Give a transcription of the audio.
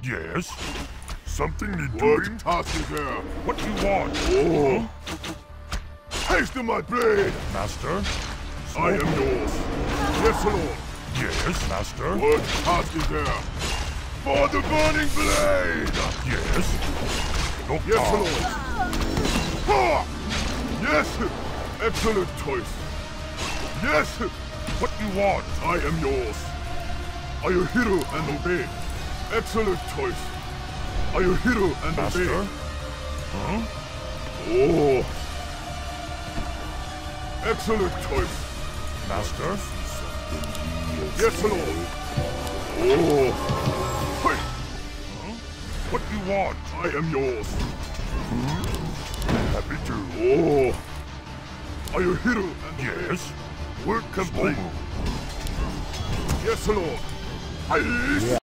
Yes? Something need What doing? task is there? What do you want? Oh! Haste my blade! Master? I am yours. Yes, Lord. Yes, Master? What task is there? For the burning blade! Yes? Look Yes, out. Lord. Ha! Yes! Excellent choice. Yes! What do you want? I am yours. I will hear and obey. Excellent choice. I will hear and Master? obey. Huh? Oh! Excellent choice. Master? Yes, Lord. Oh! Hey! Huh? What do you want? I am yours. Happy to. Oh! I will hear and obey. Yes? Work complete. Slow move. Yes, Lord. I